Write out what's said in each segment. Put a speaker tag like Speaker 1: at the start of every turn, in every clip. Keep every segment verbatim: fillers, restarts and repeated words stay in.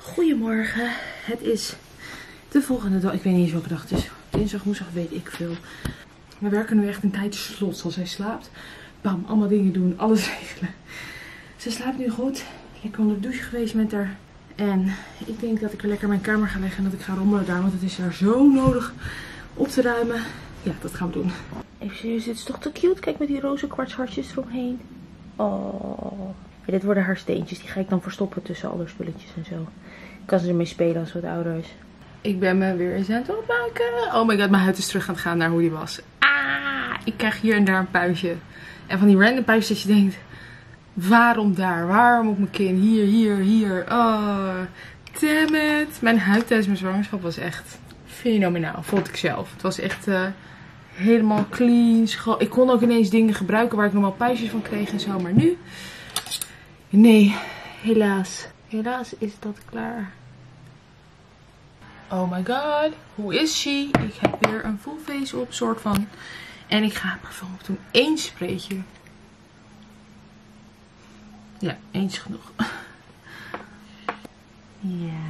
Speaker 1: Goedemorgen, het is de volgende dag. Ik weet niet eens welke dag het is. Dinsdag, woensdag, weet ik veel. We werken nu echt een tijdje slot. Als zij slaapt, bam, allemaal dingen doen, alles regelen. Ze slaapt nu goed. Lekker onder de douche geweest met haar. En ik denk dat ik weer lekker in mijn kamer ga leggen en dat ik ga rommelen daar. Want het is daar zo nodig op te ruimen. Ja, dat gaan we doen. Even serieus, dit is toch te cute? Kijk met die roze kwartshartjes eromheen. Oh. Ja, dit worden haar steentjes. Die ga ik dan verstoppen tussen alle spulletjes en zo. Ik kan ze ermee spelen als het wat ouder is. Ik ben me weer eens aan het opmaken. Oh my god, mijn huid is terug aan het gaan naar hoe die was. Ah, ik krijg hier en daar een puistje. En van die random puistjes dat je denkt, waarom daar? Waarom op mijn kin? Hier, hier, hier. Oh, damn it. Mijn huid tijdens mijn zwangerschap was echt fenomenaal, vond ik zelf. Het was echt uh, helemaal clean, schoon. Ik kon ook ineens dingen gebruiken waar ik normaal puistjes van kreeg en zo. Maar nu, nee, helaas. Helaas is dat klaar. Oh my god, hoe is she? Ik heb weer een full face op, soort van. En ik ga parfum op doen. Eén spreetje. Ja, één is genoeg. Ja.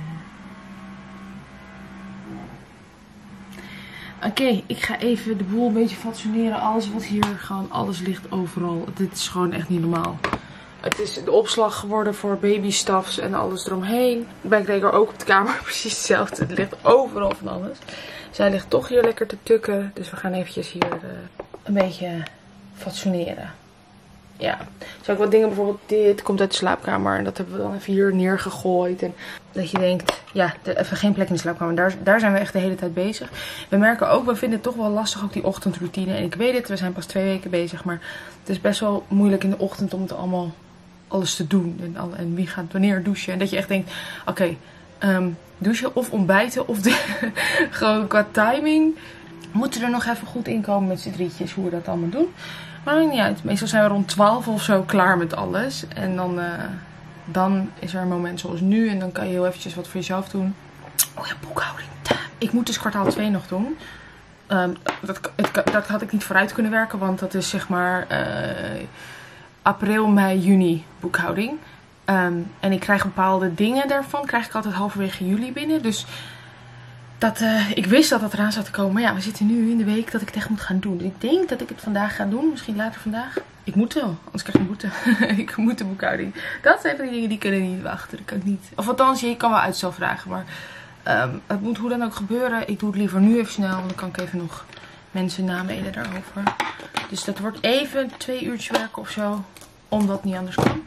Speaker 1: Oké, okay, ik ga even de boel een beetje fatsoeneren. Alles wat hier, gewoon alles ligt overal. Dit is gewoon echt niet normaal. Het is de opslag geworden voor babystuffs en alles eromheen. Ik kreeg er ook op de kamer precies hetzelfde. Het ligt overal van alles. Zij ligt toch hier lekker te tukken. Dus we gaan eventjes hier uh, een beetje fatsoeneren. Ja, zo ook wat dingen, bijvoorbeeld dit komt uit de slaapkamer. En dat hebben we dan even hier neergegooid. En dat je denkt, ja, even geen plek in de slaapkamer. Daar, daar zijn we echt de hele tijd bezig. We merken ook, we vinden het toch wel lastig, ook die ochtendroutine. En ik weet het, we zijn pas twee weken bezig. Maar het is best wel moeilijk in de ochtend om het allemaal, alles te doen. En, al, en wie gaat wanneer douchen. En dat je echt denkt, oké, okay, um, douchen of ontbijten. Of de, gewoon qua timing moeten we er nog even goed in komen met z'n drietjes hoe we dat allemaal doen. Maar maakt niet uit. Meestal zijn we rond twaalf of zo klaar met alles. En dan, uh, dan is er een moment zoals nu. En dan kan je heel eventjes wat voor jezelf doen. Oh ja, boekhouding. Ik moet dus kwartaal twee nog doen. Um, dat, het, dat had ik niet vooruit kunnen werken. Want dat is zeg maar uh, april, mei, juni boekhouding. Um, en ik krijg bepaalde dingen daarvan. Krijg ik altijd halverwege juli binnen. Dus dat, uh, ik wist dat dat eraan zou te komen. Maar ja, we zitten nu in de week dat ik het echt moet gaan doen. Dus ik denk dat ik het vandaag ga doen. Misschien later vandaag. Ik moet wel. Anders krijg ik een boete. Ik moet de boekhouding. Dat zijn van die dingen die kunnen niet wachten. Dat kan ik niet. Of althans, je kan wel uitstel vragen. Maar um, het moet hoe dan ook gebeuren. Ik doe het liever nu even snel. Want dan kan ik even nog mensen namelen daarover. Dus dat wordt even twee uurtjes werken of zo. Omdat het niet anders kan.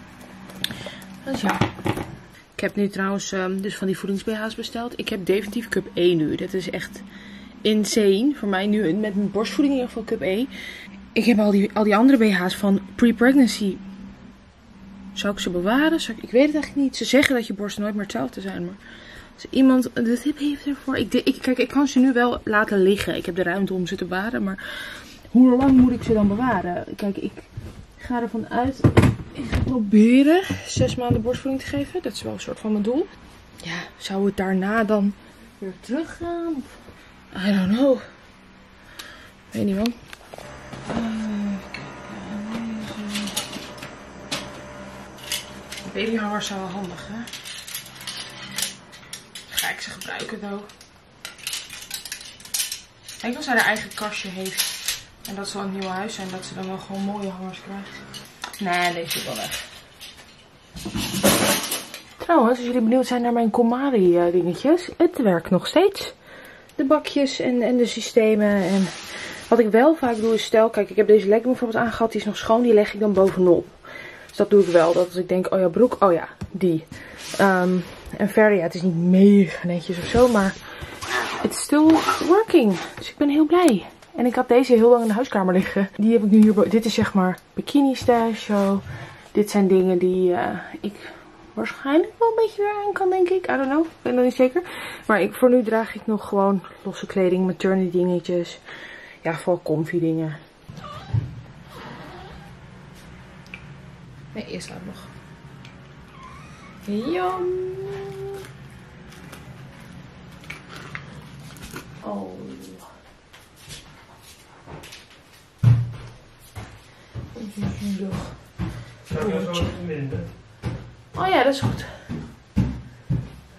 Speaker 1: Dus ja. Ik heb nu trouwens um, dus van die voedings-B H's besteld. Ik heb definitief cup E nu. Dat is echt insane. Voor mij nu met mijn borstvoeding in ieder geval cup E. Ik heb al die, al die andere B H's van pre-pregnancy. Zou ik ze bewaren? Zou ik, ik weet het eigenlijk niet. Ze zeggen dat je borsten nooit meer hetzelfde zijn. Maar als iemand de tip heeft ervoor. Ik, ik, kijk, ik kan ze nu wel laten liggen. Ik heb de ruimte om ze te bewaren. Maar hoe lang moet ik ze dan bewaren? Kijk, ik ga ervan uit. Ik ga proberen zes maanden borstvoeding te geven. Dat is wel een soort van mijn doel. Ja, zou het daarna dan weer teruggaan? I don't know. Weet niet man. Uh, Babyhangers zijn wel handig, hè? Ga ik ze gebruiken, though? Ik denk dat zij haar eigen kastje heeft. En dat ze al een nieuw huis zijn. Dat ze dan wel gewoon mooie hangers krijgt. Nee, deze is wel weg. Trouwens, als jullie benieuwd zijn naar mijn Komari uh, dingetjes. Het werkt nog steeds. De bakjes en, en de systemen. En wat ik wel vaak doe is, stel, kijk, ik heb deze legging bijvoorbeeld aangehad. Die is nog schoon, die leg ik dan bovenop. Dus dat doe ik wel. Dat als ik denk, oh ja, broek, oh ja, die. Um, en verder, ja, het is niet mega netjes of zo, maar it's still working. Dus ik ben heel blij. En ik had deze heel lang in de huiskamer liggen. Die heb ik nu hier. Dit is zeg maar bikini stash. Zo. Dit zijn dingen die uh, ik waarschijnlijk wel een beetje weer aan kan, denk ik. I don't know. Ik ben nog niet zeker. Maar ik, voor nu draag ik nog gewoon losse kleding. Maternity dingetjes. Ja, vooral comfy dingen. Nee, eerst laat nog. Jam. Oh. Oh ja, dat is goed.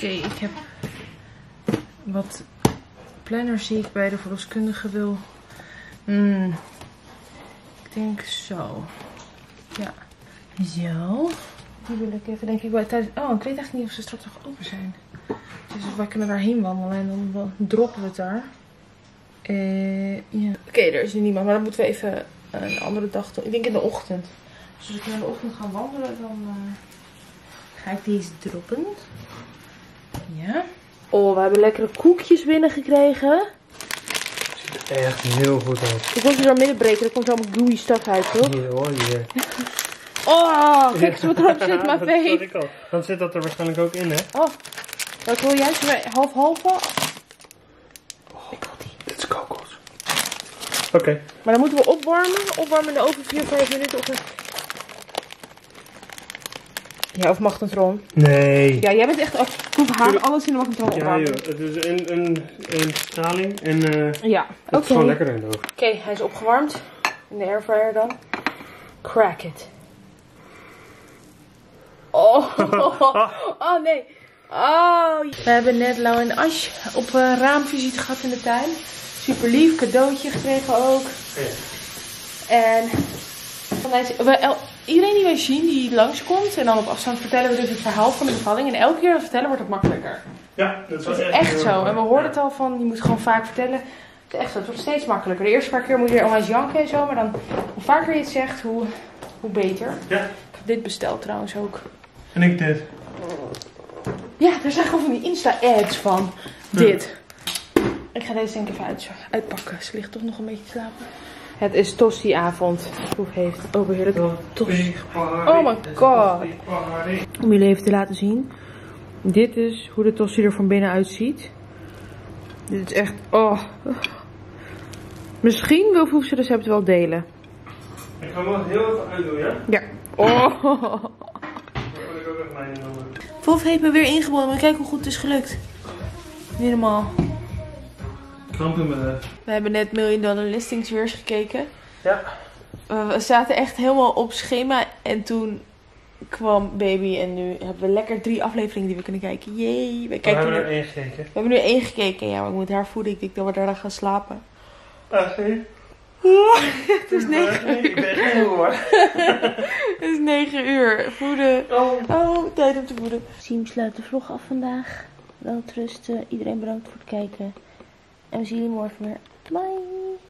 Speaker 1: Oké, ik heb wat planners die ik bij de verloskundige wil. Hmm. Ik denk zo. Ja. Zo. Die wil ik even, denk ik, bij tijdens... Oh, ik weet echt niet of ze straks nog open zijn. Dus wij kunnen daarheen wandelen en dan droppen we het daar. Uh, ja. Oké, okay, er is nu niemand, maar dan moeten we even een andere dag doen. Ik denk in de ochtend. Dus als ik in de ochtend ga wandelen, dan uh, ga ik deze droppen. Ja. Oh, we hebben lekkere koekjes binnengekregen.
Speaker 2: Ziet er echt heel goed uit.
Speaker 1: Ik wil ze zo midden breken, er komt allemaal gooey stuff uit, toch?
Speaker 2: Hier hoor, hier.
Speaker 1: Oh, kijk eens wat erop zit, mijn
Speaker 2: veeg.
Speaker 1: veeg.
Speaker 2: Dat ik al. Dan zit dat er waarschijnlijk ook in, hè?
Speaker 1: Oh, wat wil jij? Half-half?
Speaker 2: Oh, ik wil die. Dit is kokos. Oké. Okay.
Speaker 1: Maar dan moeten we opwarmen. Opwarmen in de oven vier, vijf minuten. Of een... Ja, of magnetron.
Speaker 2: Nee.
Speaker 1: Ja, jij bent echt... Oh, proef haar alles in de magnetron opwarmen.
Speaker 2: Ja joh, het is een, een, een straling en uh,
Speaker 1: ja,
Speaker 2: het
Speaker 1: okay.
Speaker 2: is gewoon lekker in de oven.
Speaker 1: Oké, okay, hij is opgewarmd. In de airfryer dan. Crack it. Oh, oh nee. Oh. We hebben net Lau en Ash op uh, raamvisite gehad in de tuin. Super lief, cadeautje gekregen ook.
Speaker 2: Ja.
Speaker 1: En we, iedereen die wij zien die langskomt en dan op afstand vertellen we dus het verhaal van de bevalling. En elke keer vertellen wordt het makkelijker.
Speaker 2: Ja, dat is
Speaker 1: echt,
Speaker 2: echt,
Speaker 1: echt zo. En we hoorden het al van, je moet gewoon vaak vertellen. Het is echt zo, het wordt steeds makkelijker. De eerste paar keer moet je weer onwijs janken en zo. Maar dan, hoe vaker je het zegt, hoe, hoe beter.
Speaker 2: Ja.
Speaker 1: Ik heb dit besteld trouwens ook.
Speaker 2: En ik dit.
Speaker 1: Ja, daar zijn gewoon van die Insta-ads van. Dit. Ja. Ik ga deze denk ik even uit, uitpakken. Ze ligt toch nog een beetje te slapen. Het is tosti-avond. Proef heeft overheerlijk tosti. Oh my god. Om jullie even te laten zien. Dit is hoe de tosti er van binnen uitziet. Dit is echt... Oh. Misschien wil Foef zijn recept wel delen.
Speaker 2: Ik ga hem wel heel even uitdoen, ja?
Speaker 1: Ja. Oh. Foef heeft me weer ingebonden. Maar kijk hoe goed het is gelukt. Niet normaal.
Speaker 2: Kramp in mijn leg.
Speaker 1: We hebben net Million Dollar Listings weer eens gekeken.
Speaker 2: Ja.
Speaker 1: We zaten echt helemaal op schema. En toen kwam baby. En nu hebben we lekker drie afleveringen die we kunnen kijken. Yay. We, kijken
Speaker 2: we hebben
Speaker 1: nu...
Speaker 2: er één gekeken.
Speaker 1: We hebben nu één gekeken. Ja, maar ik moet haar voeden. Ik denk dat we daar dan gaan slapen.
Speaker 2: Ah, zie
Speaker 1: Het is negen uur.
Speaker 2: Ik ben geen hoor.
Speaker 1: Het is negen uur. Voeden.
Speaker 2: Oh.
Speaker 1: Oh, tijd om te voeden. Siem sluit de vlog af vandaag. Wel rusten. Iedereen bedankt voor het kijken. En we zien jullie morgen weer. Bye.